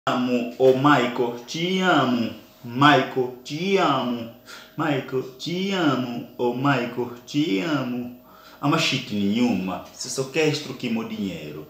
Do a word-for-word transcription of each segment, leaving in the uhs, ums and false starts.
amo, oh Michael, te amo, Michael, te amo, Michael, te amo, oh Michael, te amo. Ama shit nenhuma, você só quer extorquir meu dinheiro.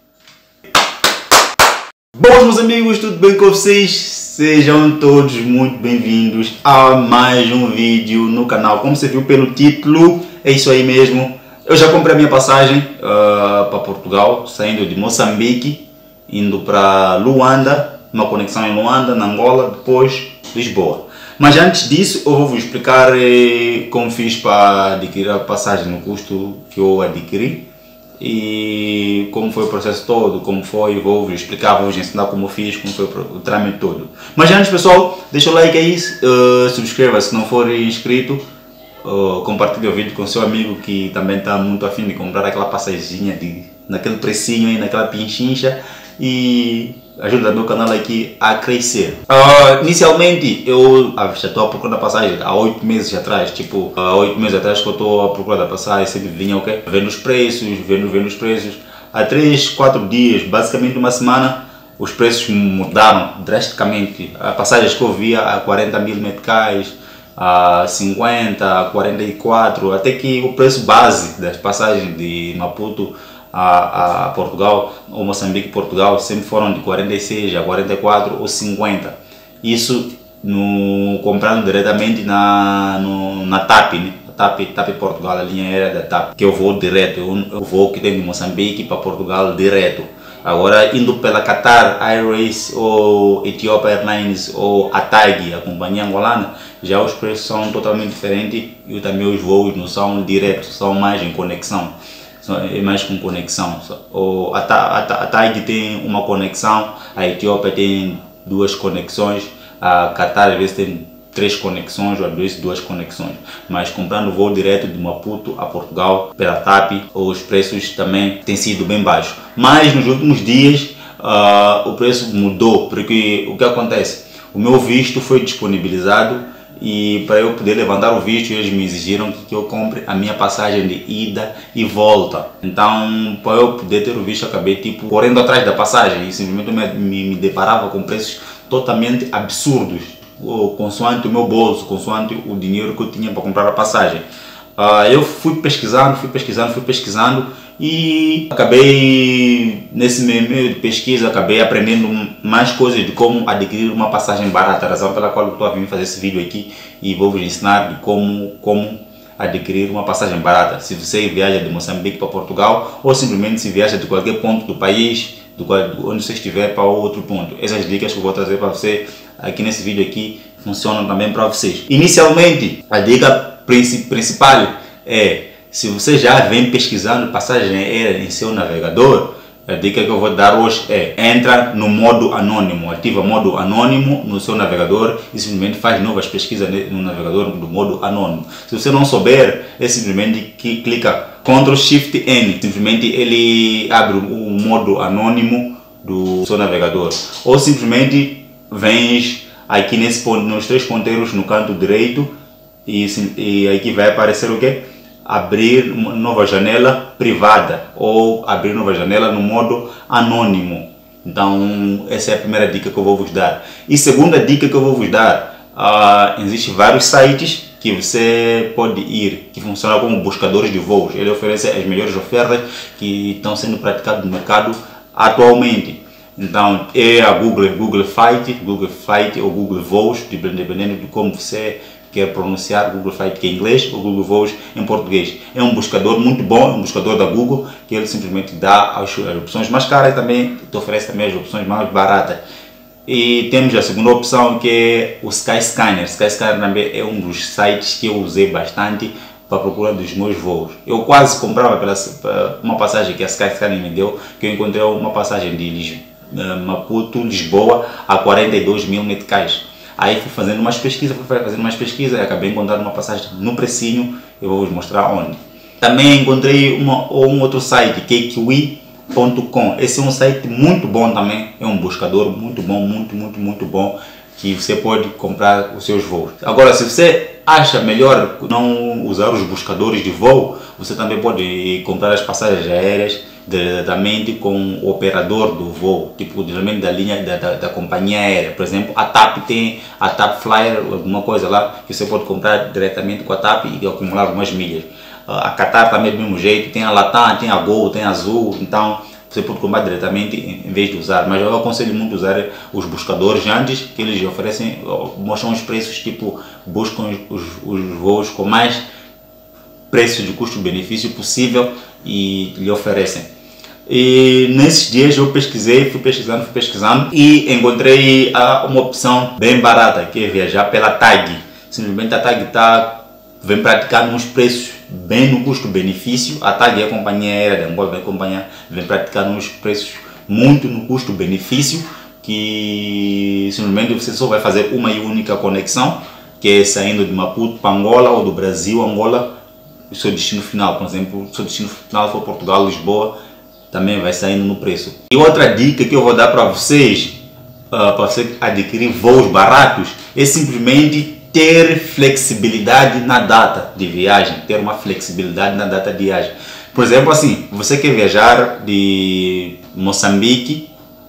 Bom, meus amigos, tudo bem com vocês? Sejam todos muito bem-vindos a mais um vídeo no canal. Como você viu pelo título, é isso aí mesmo. Eu já comprei a minha passagem uh, para Portugal, saindo de Moçambique, indo para Luanda, uma conexão em Luanda, na Angola, depois Lisboa. Mas antes disso, eu vou vos explicar eh, como fiz para adquirir a passagem no custo que eu adquiri e como foi o processo todo, como foi, vou vos explicar, vou vos ensinar como eu fiz, como foi o trâmite todo. Mas antes, pessoal, deixa o like aí, uh, subscreva se não for inscrito, uh, compartilhe o vídeo com seu amigo que também está muito afim de comprar aquela passaginha de, naquele precinho aí, naquela pinchincha, e ajuda meu canal aqui a crescer. Uh, inicialmente eu ah, já estou à procura da passagem há oito meses atrás, tipo, há oito meses atrás que eu estou à procura da passagem, sempre vinha o quê? Vendo os preços, vendo, vendo os preços. Há três, quatro dias, basicamente uma semana, os preços mudaram drasticamente. As passagens que eu via a quarenta mil meticais, a cinquenta, a quarenta e quatro, até que o preço base das passagens de Maputo A, a Portugal, ou Moçambique, Portugal, sempre foram de quarenta e seis a quarenta e quatro ou cinquenta. Isso no, comprando diretamente na, no, na TAP, né? TAP, TAP Portugal, a linha aérea da TAP, que eu vou direto, eu, eu vou que tem de Moçambique para Portugal direto. Agora, indo pela Qatar Airways ou Ethiopia Airlines ou a TAG, a companhia angolana, já os preços são totalmente diferentes e também os voos não são diretos, são mais em conexão. É mais com conexão. O, a, a, a TAG tem uma conexão, a Etiópia tem duas conexões, a Qatar às vezes tem três conexões ou às vezes duas conexões. Mas comprando voo direto de Maputo a Portugal pela TAP, os preços também têm sido bem baixos. Mas nos últimos dias uh, o preço mudou, porque o que acontece? O meu visto foi disponibilizado e para eu poder levantar o visto eles me exigiram que eu compre a minha passagem de ida e volta. Então para eu poder ter o visto acabei tipo correndo atrás da passagem e simplesmente me, me, me deparava com preços totalmente absurdos, ou consoante o meu bolso, consoante o dinheiro que eu tinha para comprar a passagem. Uh, eu fui pesquisando, fui pesquisando, fui pesquisando e acabei, nesse meio de pesquisa, acabei aprendendo mais coisas de como adquirir uma passagem barata, a razão pela qual eu estou a vir fazer esse vídeo aqui e vou vos ensinar de como, como adquirir uma passagem barata. Se você viaja de Moçambique para Portugal ou simplesmente se viaja de qualquer ponto do país, do qual, onde você estiver para outro ponto. Essas dicas que eu vou trazer para você aqui nesse vídeo aqui funcionam também para vocês. Inicialmente, a dica principal é, se você já vem pesquisando passagem aérea em seu navegador, a dica que eu vou dar hoje é, entra no modo anônimo, ativa modo anônimo no seu navegador e simplesmente faz novas pesquisas no navegador do modo anônimo. Se você não souber, é simplesmente que clica control shift N, simplesmente ele abre o modo anônimo do seu navegador. Ou simplesmente vens aqui nesse ponto, nos três ponteiros no canto direito, e, e aqui vai aparecer o quê? Abrir uma nova janela privada ou abrir nova janela no modo anônimo. Então essa é a primeira dica que eu vou vos dar. E segunda dica que eu vou vos dar, uh, existem vários sites que você pode ir, que funcionam como buscadores de voos. Ele oferece as melhores ofertas que estão sendo praticadas no mercado atualmente. Então é a Google, Google Flight, Google Flight ou Google Voos, dependendo de como você quer pronunciar. Google Flight que é em inglês ou Google Voos em português. É um buscador muito bom, um buscador da Google, que ele simplesmente dá as, as opções mais caras e também te oferece também as opções mais baratas. E temos a segunda opção, que é o Skyscanner. Skyscanner também é um dos sites que eu usei bastante para a procura dos meus voos. Eu quase comprava pela, uma passagem que a Skyscanner me deu, que eu encontrei uma passagem de Lisboa, Maputo, Lisboa a quarenta e dois mil meticais. Aí fui fazendo umas pesquisas, fui fazendo umas pesquisas e acabei encontrando uma passagem no precinho, eu vou vos mostrar onde. Também encontrei uma, um outro site, que é kiwi ponto com. Esse é um site muito bom também, é um buscador muito bom, muito, muito, muito bom, que você pode comprar os seus voos. Agora, se você acha melhor não usar os buscadores de voo, você também pode comprar as passagens aéreas diretamente com o operador do voo, tipo diretamente da linha da, da, da companhia aérea. Por exemplo, a TAP tem a TAP Flyer, alguma coisa lá que você pode comprar diretamente com a TAP e acumular algumas milhas. A Qatar também do mesmo jeito, tem a Latam, tem a Gol, tem a Azul, então você pode comprar diretamente em vez de usar. Mas eu aconselho muito usar os buscadores antes, que eles oferecem, mostram os preços, tipo, buscam os, os voos com mais preço de custo-benefício possível e lhe oferecem. E nesses dias eu pesquisei, fui pesquisando, fui pesquisando e encontrei uh, uma opção bem barata, que é viajar pela TAG. Simplesmente a TAG tá, vem praticando uns preços bem no custo-benefício. A TAG é a companhia aérea de Angola, vem, companhia, vem praticando uns preços muito no custo-benefício, que simplesmente você só vai fazer uma e única conexão, que é saindo de Maputo para Angola ou do Brasil, Angola, o seu destino final. Por exemplo, o seu destino final for Portugal, Lisboa, também vai saindo no preço. E outra dica que eu vou dar para vocês, uh, para você adquirir voos baratos, é simplesmente ter flexibilidade na data de viagem, ter uma flexibilidade na data de viagem. Por exemplo, assim, você quer viajar de Moçambique,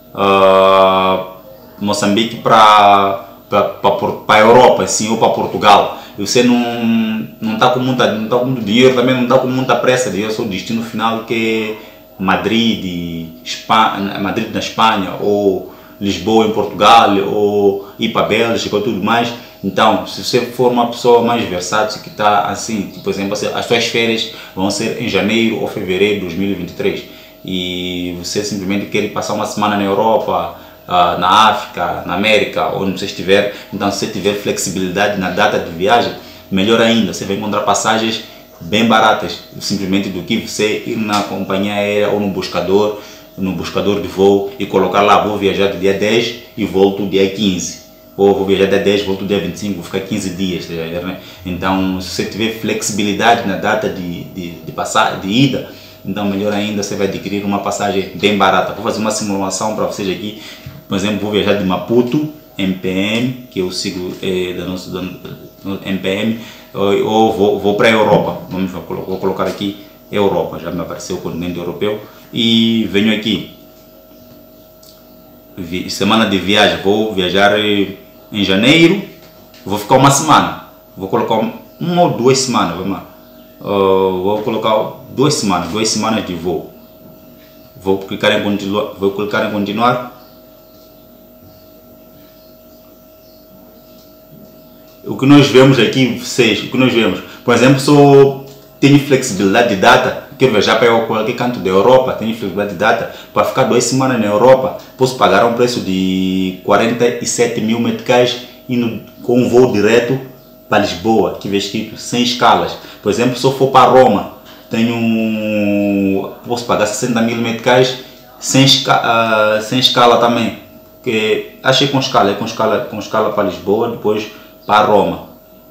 uh, Moçambique para para a Europa, assim, ou para Portugal, e você não não está com muita, não tá com muito dinheiro, também não está com muita pressa de ir ao seu destino final, que é Madrid, Espanha, Madrid na Espanha, ou Lisboa em Portugal, ou ir para a Bélgica ou tudo mais. Então, se você for uma pessoa mais versátil, que está assim, tipo, por exemplo, as suas férias vão ser em janeiro ou fevereiro de dois mil e vinte e três e você simplesmente quer passar uma semana na Europa, na África, na América, onde você estiver, então se você tiver flexibilidade na data de viagem, melhor ainda, você vai encontrar passagens bem baratas, simplesmente do que você ir na companhia aérea ou no buscador, no buscador de voo e colocar lá, vou viajar do dia dez e volto dia quinze. Ou vou viajar dia dez, volto dia vinte e cinco, vou ficar quinze dias. Né? Então, se você tiver flexibilidade na data de, de, de, passar, de ida, então melhor ainda, você vai adquirir uma passagem bem barata. Vou fazer uma simulação para vocês aqui. Por exemplo, vou viajar de Maputo, M P M, que eu sigo é, da nossa, da, M P M, ou, ou vou, vou para a Europa. Vamos, vou colocar aqui Europa, já me apareceu o continente europeu. E venho aqui. Semana de viagem, vou viajar em janeiro, vou ficar uma semana, vou colocar uma ou duas semanas, vamos lá. Uh, vou colocar duas semanas, duas semanas de voo. Vou clicar em continuar, vou clicar em continuar. O que nós vemos aqui, vocês, o que nós vemos, por exemplo, só tenho flexibilidade de data, quero viajar para qualquer canto da Europa, tenho flexibilidade de data, para ficar duas semanas na Europa, posso pagar um preço de quarenta e sete mil meticais indo com um voo direto para Lisboa, que vestido, sem escalas. Por exemplo, se eu for para Roma, tenho, posso pagar sessenta mil meticais sem, esca, uh, sem escala também, que achei com escala, é com escala, com escala para Lisboa, depois para Roma.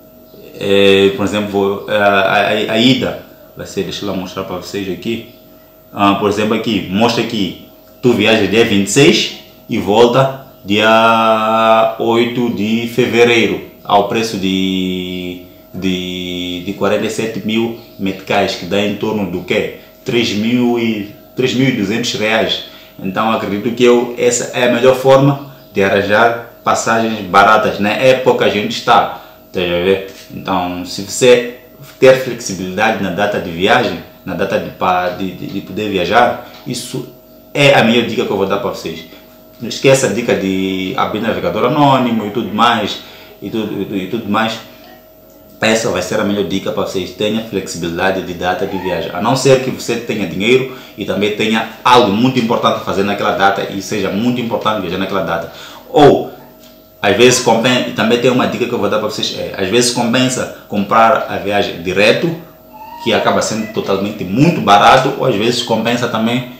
É, por exemplo, a, a, a ida vai ser, deixa eu lá mostrar para vocês aqui. Ah, por exemplo, aqui mostra que tu viaja dia vinte e seis e volta dia oito de fevereiro ao preço de, de, de quarenta e sete mil meticais, que dá em torno do que? três mil e duzentos reais. Então acredito que eu, essa é a melhor forma de arranjar passagens baratas na época que a gente está. Tá a ver? Então, se você ter flexibilidade na data de viagem, na data de, de, de poder viajar, isso é a minha dica que eu vou dar para vocês. Não esqueça a dica de abrir navegador anônimo e tudo mais, e tudo, e tudo mais. Essa vai ser a melhor dica para vocês. Tenha flexibilidade de data de viagem, a não ser que você tenha dinheiro e também tenha algo muito importante a fazer naquela data e seja muito importante viajar naquela data. Ou às vezes compensa, e também tem uma dica que eu vou dar para vocês, é, às vezes compensa comprar a viagem direto, que acaba sendo totalmente muito barato, ou às vezes compensa também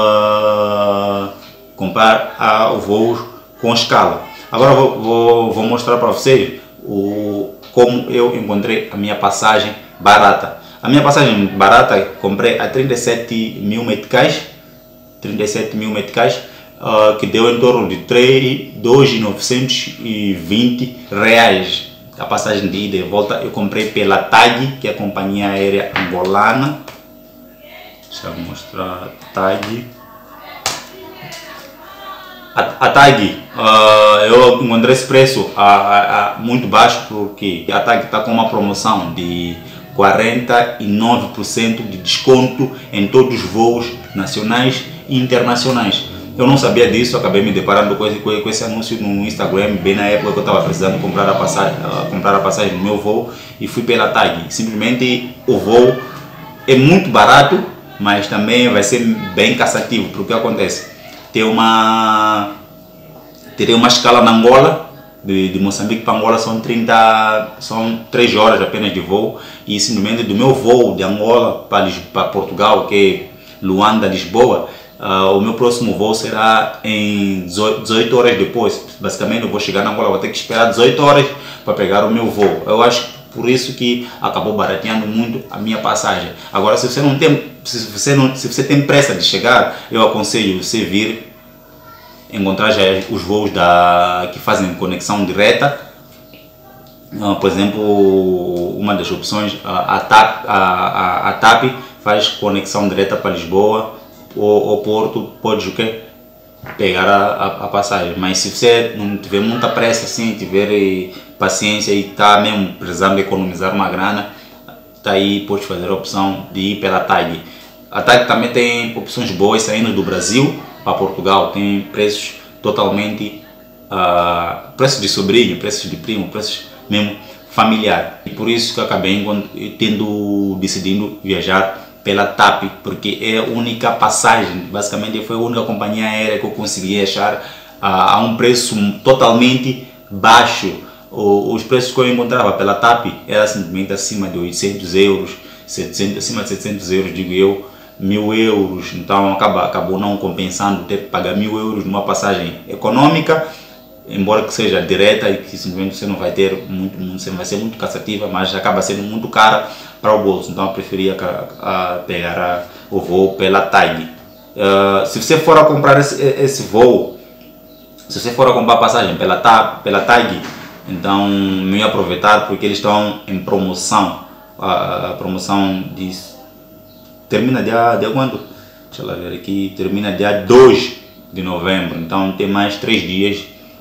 uh, comprar uh, o voo com escala. Agora vou, vou, vou mostrar para vocês o, como eu encontrei a minha passagem barata. A minha passagem barata comprei a trinta e sete mil meticais, trinta e sete mil meticais, Uh, que deu em torno de dois mil novecentos e vinte reais. A passagem de ida e volta eu comprei pela TAG, que é a companhia aérea angolana. Deixa eu mostrar a tag. A, a tag, uh, eu encontrei esse preço a, a, a muito baixo porque a tag está com uma promoção de quarenta e nove por cento de desconto em todos os voos nacionais e internacionais. Eu não sabia disso, acabei me deparando com esse, com esse anúncio no Instagram, bem na época que eu estava precisando comprar a, passagem, uh, comprar a passagem do meu voo, e fui pela tag. Simplesmente o voo é muito barato, mas também vai ser bem cansativo, porque o que acontece? Tem uma, terei uma escala na Angola, de, de Moçambique para Angola são, trinta, são três horas apenas de voo, e simplesmente do meu voo de Angola para, para Portugal, que é Luanda, Lisboa, uh, o meu próximo voo será em dezoito horas depois. Basicamente eu vou chegar na Angola, vou ter que esperar dezoito horas para pegar o meu voo. Eu acho por isso que acabou barateando muito a minha passagem. Agora, se você não tem, se você não, se você tem pressa de chegar, eu aconselho você vir encontrar já os voos da, que fazem conexão direta. Uh, por exemplo, uma das opções, a, a, TAP, a, a, a TAP faz conexão direta para Lisboa ou, ou Porto, pode o quê? Pegar a, a, a passagem. Mas se você não tiver muita pressa, assim, tiver eh, paciência e está mesmo precisando economizar uma grana, tá aí, pode fazer a opção de ir pela tag. A tag também tem opções boas saindo do Brasil para Portugal, tem preços totalmente, uh, preços de sobrinho, preços de primo, preços mesmo familiar. E por isso que eu acabei tendo decidido viajar pela TAP, porque é a única passagem, basicamente foi a única companhia aérea que eu consegui achar uh, a um preço totalmente baixo. O, os preços que eu encontrava pela TAP era simplesmente acima de oitocentos euros, setecentos, acima de setecentos euros, digo eu, mil euros, então acaba, acabou não compensando ter que pagar mil euros numa passagem econômica, embora que seja direta e que simplesmente você não vai ter muito, muito você vai ser muito cansativa, mas acaba sendo muito cara para o bolso, então eu preferia a, a pegar a, o voo pela tag. Uh, se você for a comprar esse, esse voo, se você for a comprar passagem pela, ta, pela tag, então não ia aproveitar porque eles estão em promoção, a, a promoção de termina dia, dia quando? Deixa eu ver aqui, termina dia dois de novembro, então tem mais três dias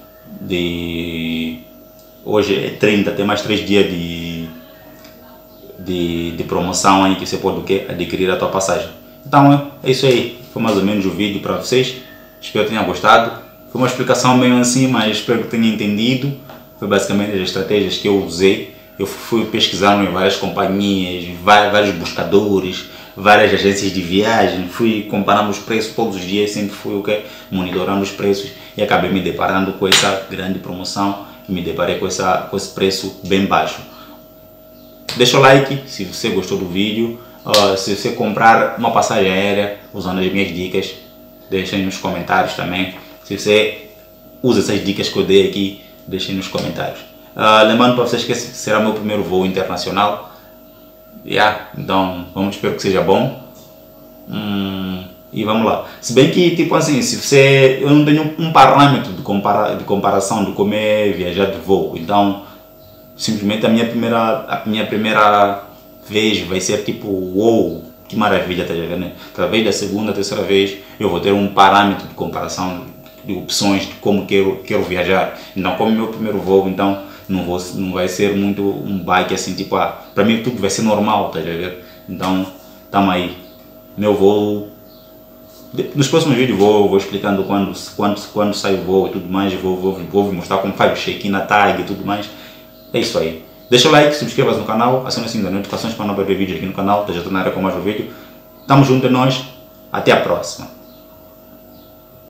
de, hoje é trinta, tem mais três dias de, de, de promoção aí que você pode o quê? Adquirir a tua passagem. Então é isso aí, foi mais ou menos o vídeo para vocês, espero que tenham gostado, foi uma explicação meio assim, mas espero que tenham entendido, foi basicamente as estratégias que eu usei, eu fui pesquisando em várias companhias, vários buscadores, várias agências de viagem, fui comparando os preços todos os dias, sempre fui o que monitorando os preços e acabei me deparando com essa grande promoção e me deparei com, essa, com esse preço bem baixo. Deixa o like se você gostou do vídeo, uh, se você comprar uma passagem aérea usando as minhas dicas, deixa aí nos comentários também. Se você usa essas dicas que eu dei aqui, deixa aí nos comentários. Uh, lembrando para vocês que esse será meu primeiro voo internacional. Yeah, então vamos, espero que seja bom. Hum, e vamos lá. Se bem que, tipo assim, se você, eu não tenho um parâmetro de, compara, de comparação de como é viajar de voo, então simplesmente a minha primeira, a minha primeira vez vai ser tipo, uou, que maravilha, tá vendo? Através da segunda, terceira vez eu vou ter um parâmetro de comparação de opções de como quero, quero viajar. Então, como é meu primeiro voo, então Não, vou, não vai ser muito um bike assim, tipo, ah, para mim tudo vai ser normal, tá ligado? Então, tamo aí. Meu voo, nos próximos vídeos vou, vou explicando quando, quando, quando sai o voo e tudo mais, vou, vou, vou mostrar como faz o check-in na tag e tudo mais. É isso aí. Deixa o like, se inscreva no canal, acione o sininho das notificações para não perder vídeos aqui no canal, já estou na área com mais um vídeo. Tamo junto, é nóis, até a próxima.